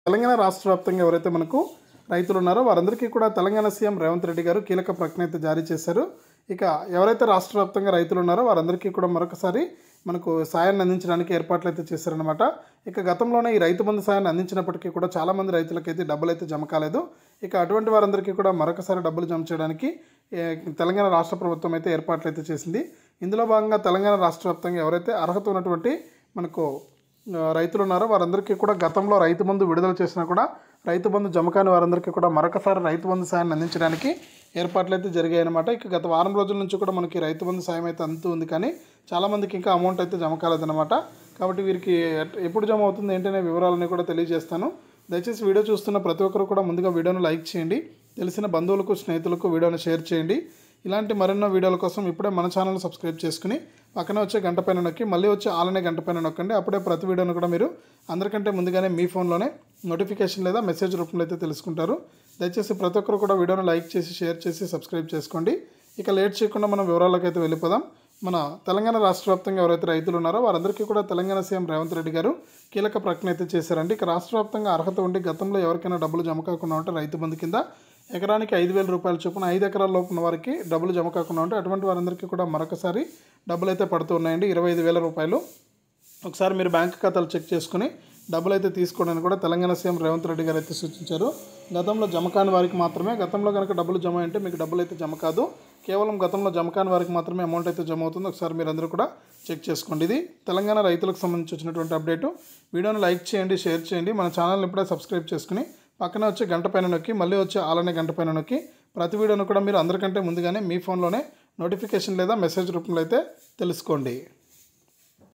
తెలంగాణ రాష్ట్ర వ్యాప్తంగా ఎవరైతే మనకు రైతులు ఉన్నారో వారందరికీ కూడా తెలంగాణ సీఎం రేవంత్ రెడ్డి గారు కీలక ప్రకటన అయితే జారీ చేశారు. ఇక ఎవరైతే రాష్ట్ర వ్యాప్తంగా రైతులు ఉన్నారో వారందరికీ కూడా మరొకసారి మనకు సాయాన్ని అందించడానికి ఏర్పాట్లు అయితే చేశారనమాట. ఇక గతంలోనే ఈ రైతు బంధు సాయాన్ని అందించినప్పటికీ కూడా చాలామంది రైతులకైతే డబ్బులు అయితే జమ కాలేదు. ఇక అటువంటి వారందరికీ కూడా మరొకసారి డబ్బులు జమ చేయడానికి తెలంగాణ రాష్ట్ర ప్రభుత్వం అయితే ఏర్పాట్లు అయితే చేసింది. ఇందులో భాగంగా తెలంగాణ రాష్ట్ర వ్యాప్తంగా ఎవరైతే అర్హత ఉన్నటువంటి మనకు రైతులు ఉన్నారో వారందరికీ కూడా గతంలో రైతు బంధు విడుదల చేసినా కూడా రైతు బంధు జమ కాని వారందరికీ కూడా మరొకసారి రైతు బంధు సాయాన్ని అందించడానికి ఏర్పాట్లు అయితే జరిగాయి అన్నమాట. ఇక గత వారం రోజుల నుంచి కూడా మనకి రైతు బంధు సాయం అయితే అందుతూ ఉంది, కానీ చాలామందికి ఇంకా అమౌంట్ అయితే జమ కాలేదన్నమాట. కాబట్టి వీరికి ఎప్పుడు జమ అవుతుంది ఏంటనే వివరాలన్నీ కూడా తెలియజేస్తాను. దయచేసి వీడియో చూస్తున్న ప్రతి ఒక్కరు కూడా ముందుగా వీడియోను లైక్ చేయండి, తెలిసిన బంధువులకు స్నేహితులకు వీడియోను షేర్ చేయండి. ఇలాంటి మరెన్నో వీడియోల కోసం ఇప్పుడే మన ఛానల్ సబ్స్క్రైబ్ చేసుకుని పక్కనే వచ్చే గంట పైన నొక్కి మళ్ళీ వచ్చే ఆలనే గంట పైన నొక్కండి. అప్పుడే ప్రతి వీడియోను కూడా మీరు అందరికంటే ముందుగానే మీ ఫోన్లోనే నోటిఫికేషన్ లేదా మెసేజ్ రూపంలో అయితే తెలుసుకుంటారు. దయచేసి ప్రతి ఒక్కరు కూడా వీడియోను లైక్ చేసి షేర్ చేసి సబ్స్క్రైబ్ చేసుకోండి. ఇక లేట్ చేయకుండా మనం వివరాలకు అయితే వెళ్ళిపోదాం. మన తెలంగాణ రాష్ట్ర వ్యాప్తంగా ఎవరైతే రైతులు ఉన్నారో వారందరికీ కూడా తెలంగాణ సీఎం రేవంత్ రెడ్డి గారు కీలక ప్రకటన అయితే చేశారండి. ఇక రాష్ట్ర వ్యాప్తంగా అర్హత ఉండి గతంలో ఎవరికైనా డబ్బులు జమ కాకుండా ఉంటే రైతు బంధు కింద ఎకరానికి 5,000 రూపాయల చొప్పున 5 ఎకరాల లోపు ఉన్న వారికి డబ్బులు జమ కాకుండా ఉంటే అటువంటి వారందరికీ కూడా మరొకసారి డబ్బులు అయితే పడుతూ ఉన్నాయండి. 25,000 రూపాయలు. ఒకసారి మీరు బ్యాంక్ ఖాతాలు చెక్ చేసుకుని డబ్బులు అయితే తీసుకోవడానికి కూడా తెలంగాణ సీఎం రేవంత్ రెడ్డి గారు అయితే సూచించారు. గతంలో జమ కాని వారికి మాత్రమే, గతంలో కనుక డబ్బులు జమ అంటే మీకు డబ్బులు అయితే జమ కాదు, కేవలం గతంలో జమ కాని వారికి మాత్రమే అమౌంట్ అయితే జమ అవుతుంది. ఒకసారి మీరు అందరూ కూడా చెక్ చేసుకోండి. ఇది తెలంగాణ రైతులకు సంబంధించి వచ్చినటువంటి అప్డేటు. వీడియోని లైక్ చేయండి, షేర్ చేయండి. మన ఛానల్ని ఇప్పుడే సబ్స్క్రైబ్ చేసుకుని పక్కనే వచ్చే గంట పైన నొక్కి మళ్ళీ వచ్చే ఆలనే గంట పైన నొక్కి ప్రతి వీడియోను కూడా మీరు అందరికంటే ముందుగానే మీ ఫోన్లోనే నోటిఫికేషన్ లేదా మెసేజ్ రూపంలో అయితే తెలుసుకోండి.